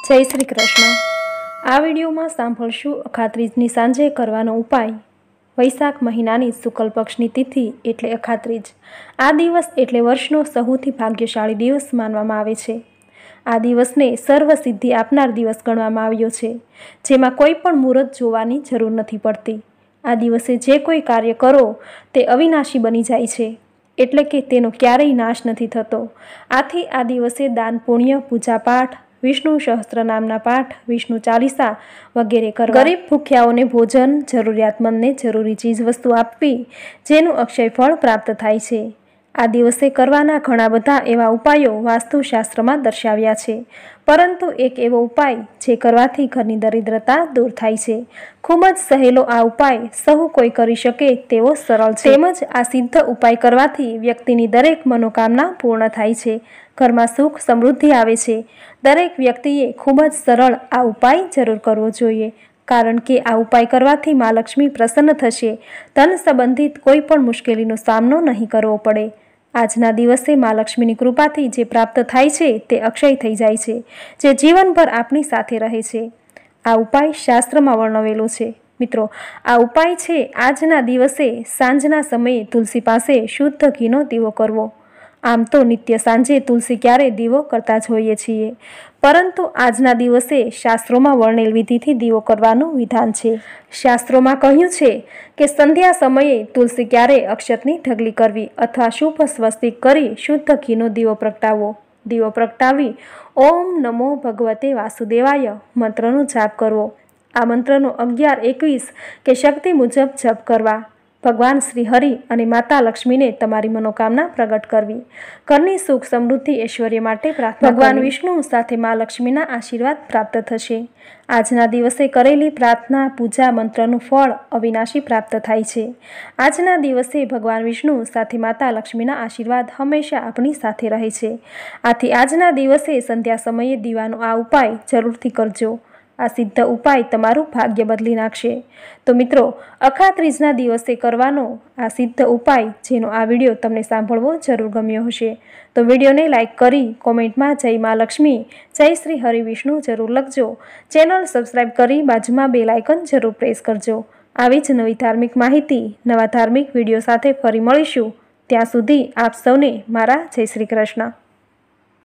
જય શ્રી કૃષ્ણ। આ વિડીયોમાં સાંભળશું અખાત્રીજની સાંજે કરવાનો ઉપાય। વૈશાખ મહિનાની શુક્લ પક્ષની તિથિ એટલે અખાત્રીજ। આ દિવસ એટલે વર્ષનો સૌથી ભાગ્યશાળી દિવસ માનવામાં આવે છે। આ દિવસને સર્વ સિદ્ધિ આપનાર દિવસ ગણવામાં આવ્યો છે, જેમાં કોઈ પણ મુહૂર્ત જોવાની જરૂર નથી પડતી। આ દિવસે જે કોઈ કાર્ય કરો તે અવિનાશી બની જાય છે, એટલે કે તેનો ક્યારેય નાશ નથી થતો। આથી આ દિવસે દાન પુણ્ય, પૂજાપાઠ, વિષ્ણુ સહસ્ત્રનામના પાઠ, વિષ્ણુ ચાલીસા વગેરે કરવા, ગરીબ ભૂખ્યાઓને ભોજન, જરૂરિયાતમંદને જરૂરી ચીજવસ્તુ આપવી, જેનું અક્ષય ફળ પ્રાપ્ત થાય છે। આ દિવસે કરવાના ઘણા બધા એવા ઉપાયો વાસ્તુશાસ્ત્રમાં દર્શાવ્યા છે, પરંતુ એક એવો ઉપાય જે કરવાથી ઘરની દરિદ્રતા દૂર થાય છે। ખૂબ જ સહેલો આ ઉપાય સહુ કોઈ કરી શકે તેવો સરળ છે, તેમજ આ સિદ્ધ ઉપાય કરવાથી વ્યક્તિની દરેક મનોકામના પૂર્ણ થાય છે, ઘરમાં સુખ સમૃદ્ધિ આવે છે। દરેક વ્યક્તિએ ખૂબ જ સરળ આ ઉપાય જરૂર કરવો જોઈએ, કારણ કે આ ઉપાય કરવાથી મા લક્ષ્મી પ્રસન્ન થશે। ધન સંબંધિત કોઈ પણ મુશ્કેલીનો સામનો નહીં કરવો પડે। આજના દિવસે મા લક્ષ્મીની કૃપાથી જે પ્રાપ્ત થાય છે તે અક્ષય થઈ જાય છે, જે જીવનભર આપણી સાથે રહે છે। આ ઉપાય શાસ્ત્રમાં વર્ણવેલો છે। મિત્રો, આ ઉપાય છે આજના દિવસે સાંજના સમયે તુલસી પાસે શુદ્ધ ઘીનો દીવો કરવો। આમ તો નિત્ય સાંજે તુલસી ક્યારે દીવો કરતા જ હોઈએ છીએ, પરંતુ આજના દિવસે શાસ્ત્રોમાં વર્ણેલ વિધિથી દીવો કરવાનું વિધાન છે। શાસ્ત્રોમાં કહ્યું છે કે સંધ્યા સમયે તુલસી ક્યારે અક્ષતની ઢગલી કરવી અથવા શુભ સ્વસ્તિક કરી શુદ્ધ ઘીનો દીવો પ્રગટાવવો। દીવો પ્રગટાવી ઓમ નમો ભગવતે વાસુદેવાય મંત્રનો જાપ કરવો। આ મંત્રનો 11, 21 કે શક્તિ મુજબ જપ કરવા। ભગવાન શ્રી હરિ અને માતા લક્ષ્મીને તમારી મનોકામના પ્રગટ કરવી। ઘરની સુખ સમૃદ્ધિ ઐશ્વર્ય માટે પ્રાર્થના। ભગવાન વિષ્ણુ સાથે મા લક્ષ્મીના આશીર્વાદ પ્રાપ્ત થશે। આજના દિવસે કરેલી પ્રાર્થના, પૂજા, મંત્રનું ફળ અવિનાશી પ્રાપ્ત થાય છે। આજના દિવસે ભગવાન વિષ્ણુ સાથે માતા લક્ષ્મીના આશીર્વાદ હંમેશા આપણી સાથે રહે છે। આથી આજના દિવસે સંધ્યા સમયે દીવાનો આ ઉપાય જરૂરથી કરજો। આ સિદ્ધ ઉપાય તમારું ભાગ્ય બદલી નાખશે। તો મિત્રો, અખાત્રીજના દિવસે કરવાનો આ સિદ્ધ ઉપાય, જેનો આ વિડીયો તમને સાંભળવો જરૂર ગમ્યો હશે, તો વિડીયોને લાઇક કરી કોમેન્ટમાં જય મા લક્ષ્મી, જય શ્રી હરિ વિષ્ણુ જરૂર લખજો। ચેનલ સબસ્ક્રાઈબ કરી બાજુમાં બેલ આઇકન જરૂર પ્રેસ કરજો। આવી જ નવી ધાર્મિક માહિતી, નવા ધાર્મિક વિડીયો સાથે ફરી મળીશું। ત્યાં સુધી આપ સૌને મારા જય શ્રી કૃષ્ણ।